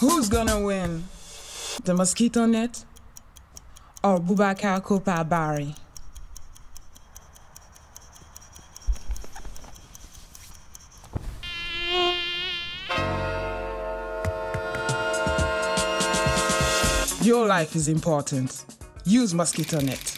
Who's gonna win? The Mosquito Net or Boubacar Kopa Barry? Your life is important. Use Mosquito Net.